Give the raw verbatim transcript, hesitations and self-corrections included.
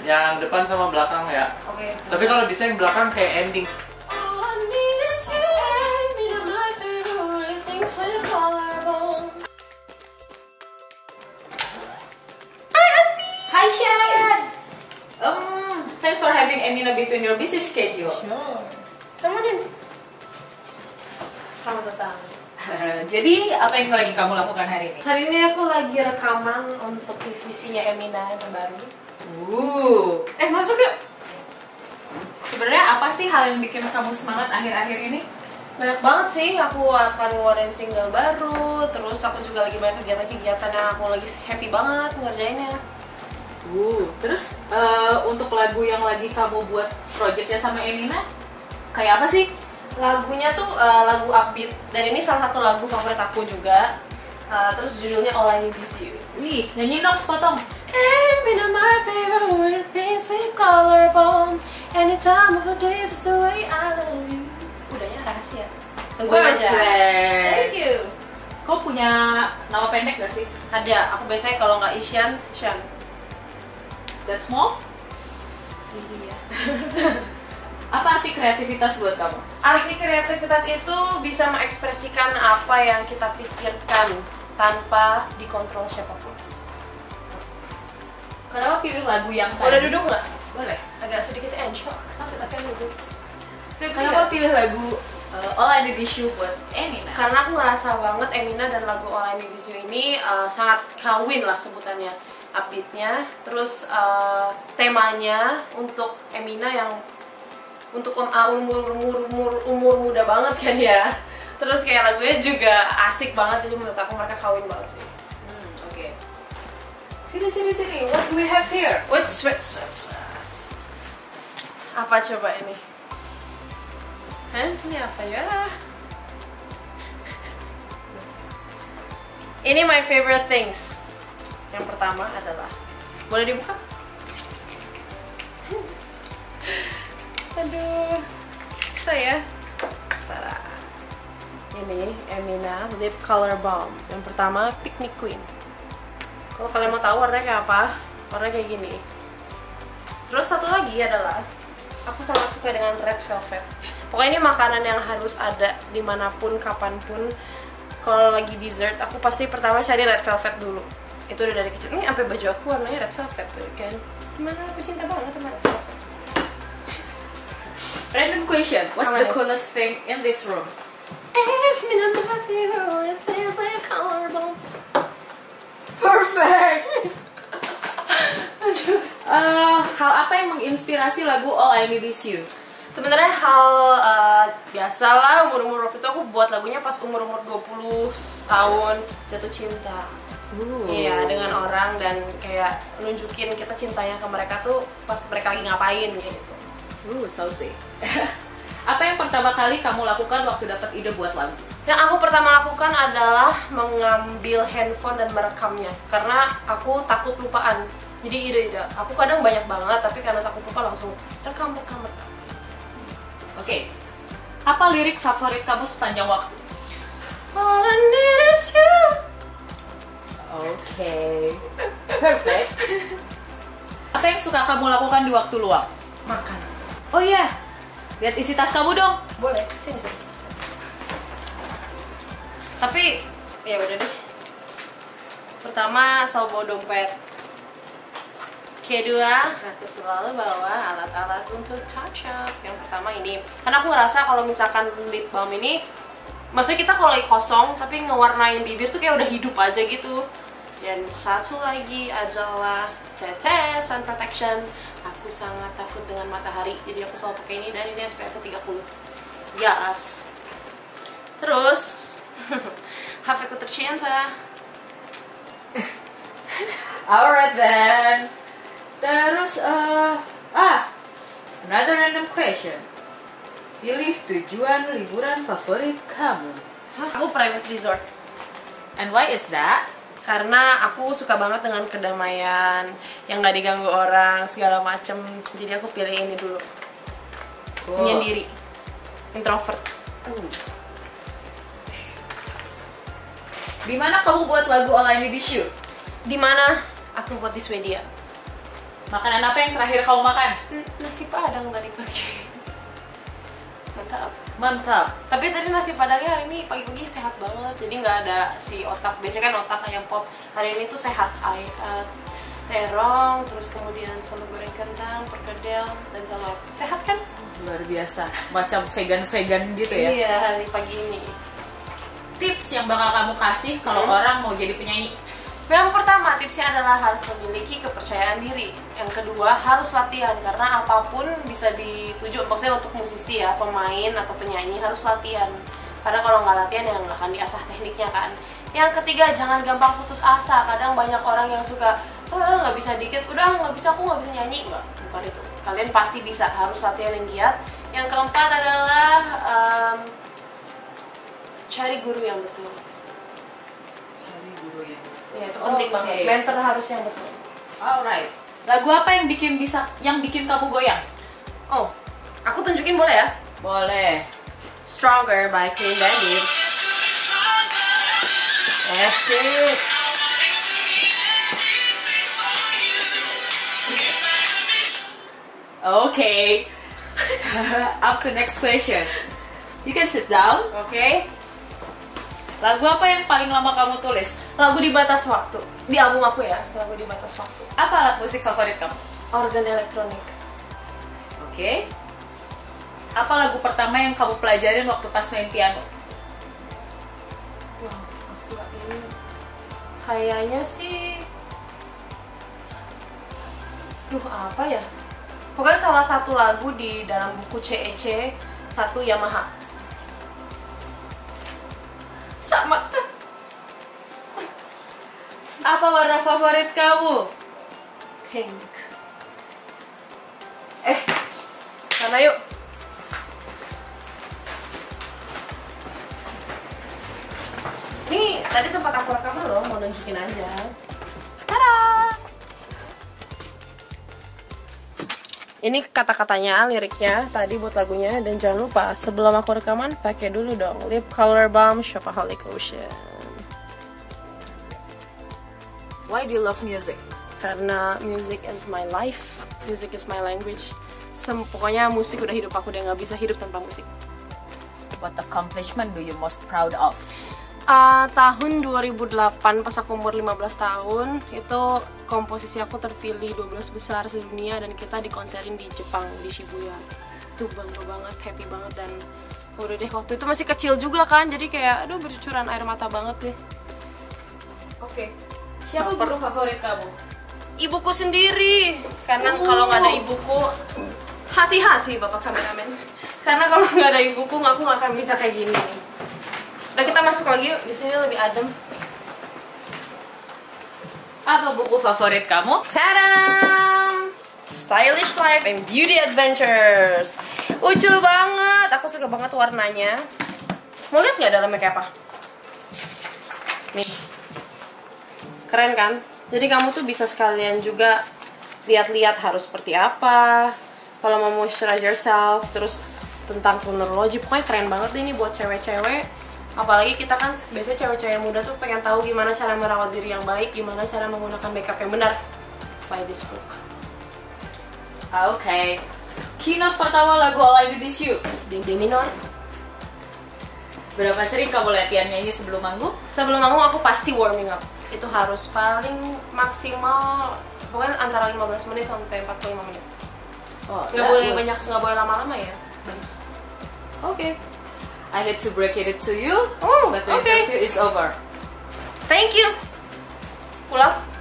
Yang depan sama belakang ya. Oke. Tapi kalau bisa yang belakang kayak ending. Hi Shan! Um, thanks for having Emina between your busy schedule. Sure. Come on in. Selamat datang. Jadi apa yang lagi kamu lakukan hari ini? Hari ini aku lagi rekaman untuk divisinya Emina yang terbaru. Uh, Eh masuk yuk. sebenarnya apa sih hal yang bikin kamu semangat akhir-akhir ini? Banyak banget sih, aku akan ngeluarin single baru. Terus aku juga lagi banyak kegiatan-kegiatan yang aku lagi happy banget ngerjainnya. Uh, terus uh, untuk lagu yang lagi kamu buat projectnya sama Emina, kayak apa sih? Lagunya tuh uh, lagu upbeat, dan ini salah satu lagu favorit aku juga. Uh, terus judulnya All I Need Is You. Wih, nyanyi dong sepotong. Emina my favorite things like collarbone. Any time of the day that's the way I love you. Udah ya, rahasia. Tungguin aja. Thank you. Kau punya nama pendek gak sih? Ada, aku biasanya kalau nggak Isyan, Shan. That small? Iya. Apa arti kreativitas buat kamu? Arti kreativitas itu bisa mengekspresikan apa yang kita pikirkan tanpa dikontrol siapapun. Kenapa pilih lagu yang tadi? Udah duduk nggak? Boleh. Agak sedikit encok, masih tapi duduk. Duduk Kenapa ya? pilih lagu uh, All I Need Is You buat Emina? Karena aku ngerasa banget Emina dan lagu All I Need Is You ini uh, sangat kawin lah sebutannya. Upbeatnya, terus uh, temanya untuk Emina yang untuk um, uh, umur, umur umur umur muda banget kan ya. Terus kayak lagunya juga asik banget, jadi menurut aku mereka kawin banget sih. Hmm, oke. Okay. Sini sini sini. What do we have here? What's sweat sweat sweat? Apa coba ini? Hah? Ini apa ya? Ini my favorite things. Yang pertama adalah, boleh dibuka? Aduh, susah ya. Tara. Ini Emina Lip Color Balm. Yang pertama Picnic Queen. Kalau kalian mau tahu warnanya kayak apa, warnanya kayak gini. Terus satu lagi adalah, aku sangat suka dengan Red Velvet. Pokoknya ini makanan yang harus ada dimanapun, kapanpun. Kalau lagi dessert, aku pasti pertama cari Red Velvet dulu. Itu udah dari kecil. Ini sampai baju aku warnanya Red Velvet tuh kan. Gimana, aku cinta banget sama Red Velvet. Random question. What's Apa the nih? coolest thing in this room? Emina my favorite things like collarbone. Perfect. uh, hal apa yang menginspirasi lagu All I Need Is You? Sebenarnya hal uh, biasalah, umur-umur waktu itu aku buat lagunya pas umur-umur dua puluh tahun, jatuh cinta. Ooh. Iya, dengan orang dan kayak nunjukin kita cintanya ke mereka tuh pas mereka lagi ngapain gitu. Uh, so sweet. Apa yang pertama kali kamu lakukan waktu dapat ide buat lagu? Yang aku pertama lakukan adalah mengambil handphone dan merekamnya, karena aku takut lupaan. Jadi ide-ide aku kadang banyak banget, tapi karena takut lupa langsung rekam, rekam, rekam. Oke. Okay. Apa lirik favorit kamu sepanjang waktu? All I need is you. Oke. Okay. Perfect. Apa yang suka kamu lakukan di waktu luang? Makan. Oh iya. Lihat isi tas kamu dong. Boleh, sini sini. sini. Tapi ya udah deh. Pertama, selalu bawa dompet. Kedua, aku selalu bawa alat-alat untuk touch up. Yang pertama ini, karena aku ngerasa kalau misalkan lip balm ini, maksudnya kita kalau lagi kosong tapi ngewarnain bibir tuh kayak udah hidup aja gitu. Dan satu lagi adalah tetes sun protection. Aku sangat takut dengan matahari, jadi aku selalu pakai ini, dan ini S P F tiga puluh. Yes. Terus H P ku tercinta. Alright then. Terus uh, ah, another random question. Pilih tujuan liburan favorit kamu. Hah? Aku private resort. And why is that? Karena aku suka banget dengan kedamaian, yang gak diganggu orang, segala macem. Jadi aku pilih ini dulu. Wow. Menyendiri. Introvert. Uh. Di mana kamu buat lagu All I Need Is You? Dimana aku buat di Swedia. Makanan apa yang terakhir kamu makan? N- nasi padang tadi pagi. Mantap. Mantap. Tapi tadi nasi padangnya hari ini pagi-pagi sehat banget, jadi nggak ada si otak. Biasanya kan otak ayam pop. Hari ini tuh sehat, ay, uh, terong, terus kemudian sambal goreng kentang, perkedel, dan telur. Sehat kan? Luar biasa, semacam vegan-vegan gitu ya. Iya, hari pagi ini. Tips yang bakal kamu kasih kalau Hmm. orang mau jadi penyanyi? Yang pertama, tipsnya adalah harus memiliki kepercayaan diri. Yang kedua, harus latihan, karena apapun bisa dituju. Maksudnya untuk musisi ya, pemain atau penyanyi harus latihan. Karena kalau nggak latihan ya nggak akan diasah tekniknya kan. Yang ketiga, jangan gampang putus asa. Kadang banyak orang yang suka, eh nggak bisa dikit, udah nggak bisa, aku nggak bisa nyanyi. Nggak, bukan itu. Kalian pasti bisa, harus latihan yang giat. Yang keempat adalah um, cari guru yang betul. Cari guru yang Ya, itu penting Oke. banget. Mentor harus yang betul. Alright. Lagu apa yang bikin bisa yang bikin kamu goyang? Oh, aku tunjukin boleh ya? Boleh. Stronger by Clean Bandit. That's it. Okay. Up to next question. You can sit down. Oke. Lagu apa yang paling lama kamu tulis? Lagu di batas waktu. Di album aku ya, lagu di batas waktu. Apa alat musik favorit kamu? Organ elektronik. Oke. Apa lagu pertama yang kamu pelajarin waktu pas main piano? Wah, aku gak ini. Kayaknya sih. Duh, apa ya? Pokoknya salah satu lagu di dalam buku C E C satu Yamaha. Sama. Apa warna favorit kamu? Pink. Eh, sana yuk. Ini tadi tempat aku rekaman loh, mau nunjukin aja. Tada! Ini kata-katanya, liriknya tadi buat lagunya. Dan jangan lupa, sebelum aku rekaman, pakai dulu dong Lip Color Balm Shopaholic Lotion. Why do you love music? Karena music is my life, music is my language. Sem pokoknya musik udah hidup aku, udah nggak bisa hidup tanpa musik. What accomplishment do you most proud of? Uh, tahun dua ribu delapan pas aku umur lima belas tahun, itu komposisi aku terpilih dua belas besar sedunia dan kita dikonserin di Jepang, di Shibuya. Itu bangga banget, happy banget. Dan udah deh, waktu itu masih kecil juga kan, jadi kayak aduh bercucuran air mata banget deh. Oke. Siapa guru favorit kamu? Ibuku sendiri, karena kalau nggak ada ibuku, hati-hati bapak kameramen, karena kalau nggak ada ibuku aku nggak akan bisa kayak gini. Udah, kita masuk lagi yuk, di sini lebih adem. Apa buku favorit kamu? Tadam! Stylish Life and Beauty Adventures. Ucul banget, aku suka banget warnanya. Mau lihat nggak dalamnya kayak apa? Nih, keren kan? Jadi kamu tuh bisa sekalian juga lihat-lihat harus seperti apa. Kalau mau moisturize yourself, terus tentang funerology, pokoknya keren banget deh ini buat cewek-cewek. Apalagi kita kan biasanya cewek-cewek muda tuh pengen tahu gimana cara merawat diri yang baik, gimana cara menggunakan makeup yang benar. Buy this book. Oke. Okay. Keynote pertama lagu All I Need Is You. D, D minor. Berapa sering kamu latihan nyanyi sebelum manggung? Sebelum manggung aku pasti warming up. Itu harus paling maksimal, pokoknya antara lima belas menit sampai empat puluh lima menit. Oh, Nggak boleh banyak, nggak boleh lama-lama ya, guys. Oke. Okay. I hate to break it to you, Oh, but the okay. interview is over. Thank you. Pulang.